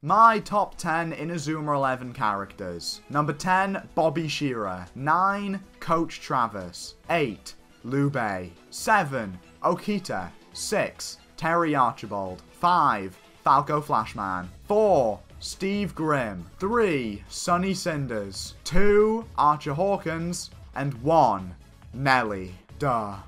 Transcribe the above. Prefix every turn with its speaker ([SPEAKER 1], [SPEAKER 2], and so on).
[SPEAKER 1] My top 10 Inazuma 11 characters. Number 10, Bobby Shearer. 9, Coach Travis. 8, Lube. 7, Okita. 6, Terry Archibald. 5, Falco Flashman. 4, Steve Grimm. 3, Sunny Cinders. 2, Archer Hawkins. And 1, Nelly. Duh.